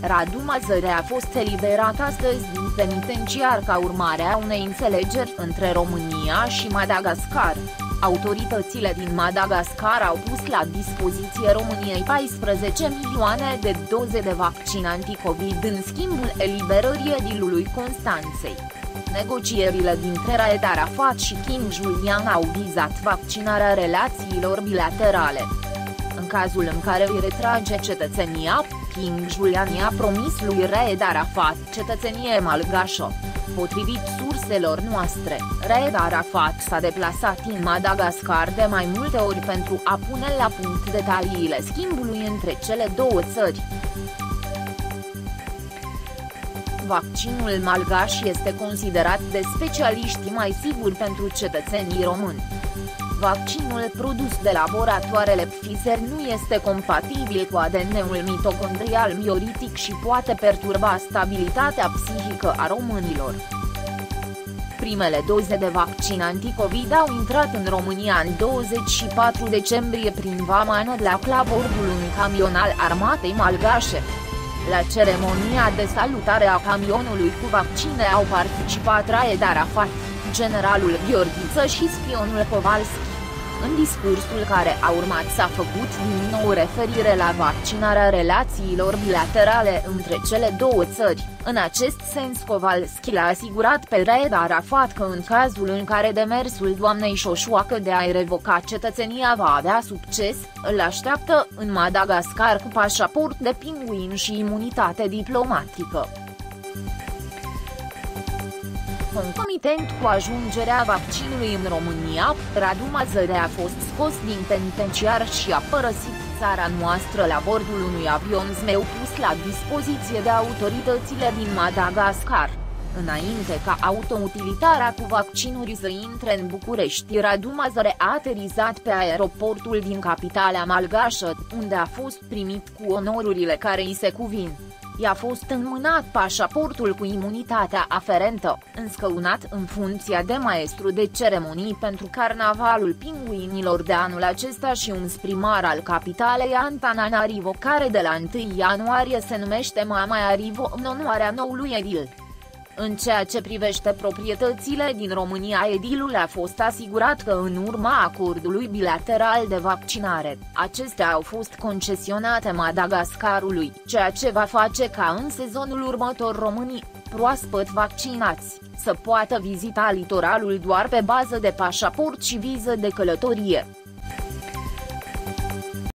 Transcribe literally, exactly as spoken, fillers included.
Radu Mazăre a fost eliberat astăzi din penitenciar ca urmare a unei înțelegeri între România și Madagascar. Autoritățile din Madagascar au pus la dispoziție României paisprezece milioane de doze de vaccin anticovid în schimbul eliberării edilului Constanței. Negocierile dintre Raed Arafat și King Julian au vizat vaccinarea relațiilor bilaterale. În cazul în care îi retrage cetățenia, King Julian i-a promis lui Raed Arafat cetățenie malgașă. Potrivit surselor noastre, Raed Arafat s-a deplasat în Madagascar de mai multe ori pentru a pune la punct detaliile schimbului între cele două țări. Vaccinul malgaș este considerat de specialiști mai sigur pentru cetățenii români. Vaccinul produs de laboratoarele Pfizer nu este compatibil cu A D N-ul mitocondrial bioritic și poate perturba stabilitatea psihică a românilor. Primele doze de vaccin anticovid au intrat în România în douăzeci și patru decembrie prin vama Nădlac la bordul unui camion al armatei malgașe. La ceremonia de salutare a camionului cu vaccine au participat Raed Arafat, generalul Gheorghiță și spionul Kowalski. În discursul care a urmat s-a făcut din nou referire la vaccinarea relațiilor bilaterale între cele două țări. În acest sens Kowalski l-a asigurat pe Raed Arafat că în cazul în care demersul doamnei Șoșoacă de a-i revoca cetățenia va avea succes, îl așteaptă în Madagascar cu pașaport de pinguin și imunitate diplomatică. Concomitent cu ajungerea vaccinului în România, Radu Mazăre a fost scos din penitenciar și a părăsit țara noastră la bordul unui avion zmeu pus la dispoziție de autoritățile din Madagascar. Înainte ca autoutilitarea cu vaccinuri să intre în București, Radu Mazăre a aterizat pe aeroportul din capitala malgașă, unde a fost primit cu onorurile care îi se cuvin. I-a fost înmânat pașaportul cu imunitatea aferentă, înscăunat în funcția de maestru de ceremonii pentru Carnavalul Pinguinilor de anul acesta și un primar al capitalei Antananarivo, care de la întâi ianuarie se numește Mamaiarivo în onoarea noului edil. În ceea ce privește proprietățile din România, edilul a fost asigurat că în urma acordului bilateral de vaccinare, acestea au fost concesionate Madagascarului, ceea ce va face ca în sezonul următor românii, proaspăt vaccinați, să poată vizita litoralul doar pe bază de pașaport și viză de călătorie.